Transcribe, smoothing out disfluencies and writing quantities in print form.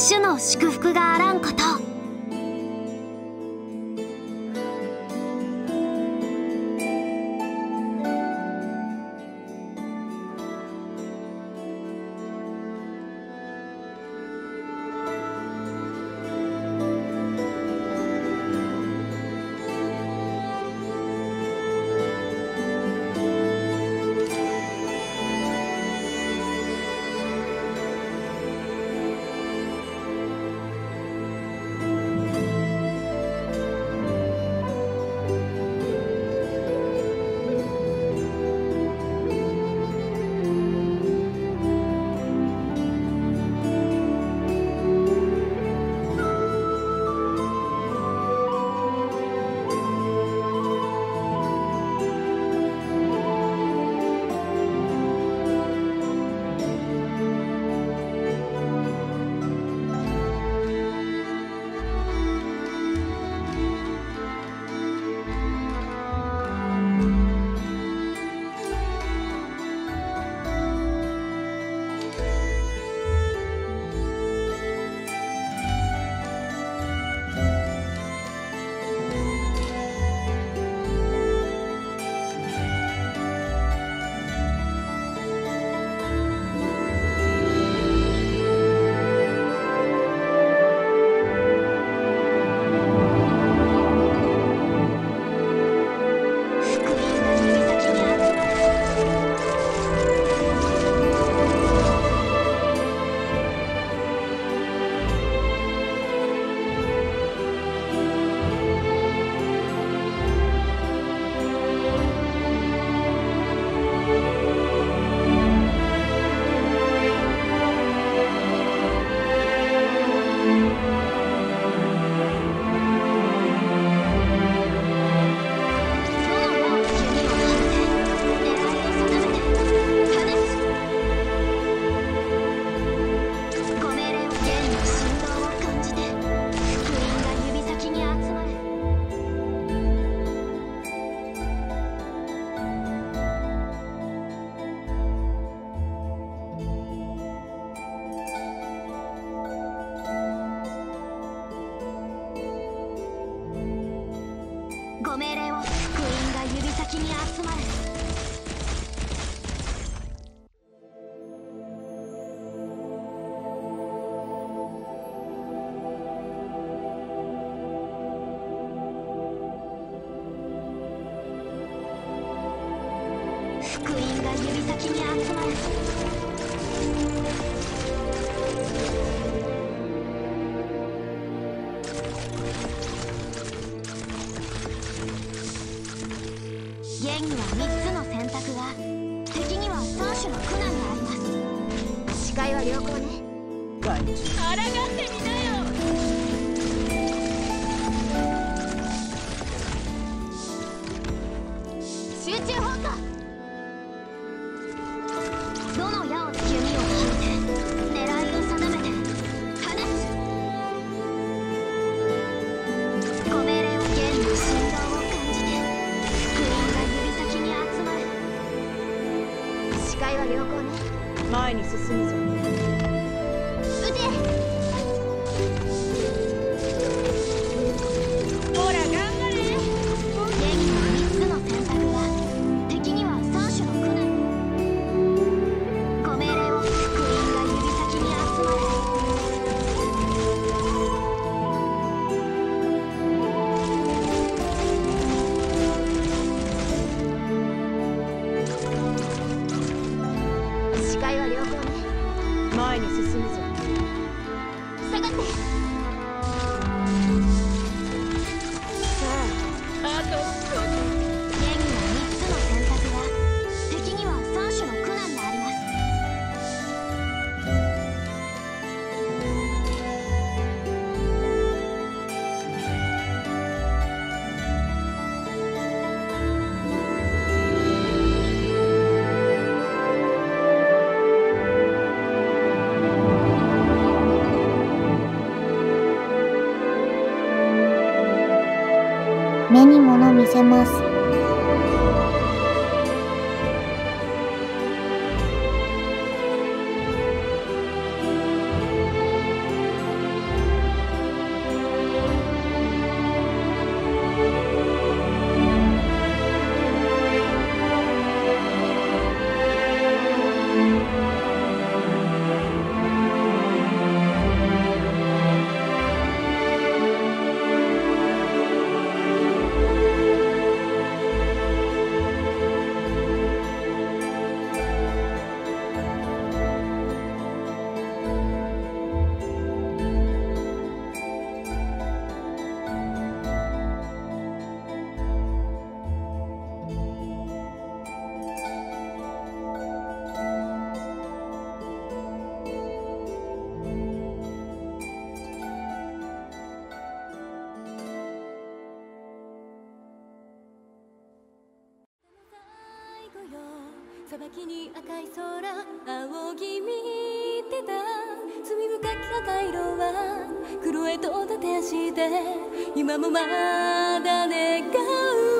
主の祝福があらんこと。ご命令を。福音が指先に集まる。福音が指先に集まる。現には3つの選択が、敵には3種の苦難があります。視界は良好ね。抗ってみなよ。集中砲火。どの矢を弓を引いて狙いを定めて放つ。ご命令を。弦の振動を感じて福音が指先に集まる。視界は良好ね。 前に進むぞ。 撃て。 ほら頑張れ。 弦には3つの選択が、敵には3種の苦難。ご命令を。福音が指先に集まる。視界は良好ね。 前に進むぞ。 下がって。 さあ、あと少し。 弦には3つの選択が、敵には3種の苦難があります。 目に物見せます。 砂漠に赤い空仰ぎ見てた罪深き赤色は黒へと立て足で今もまだ願う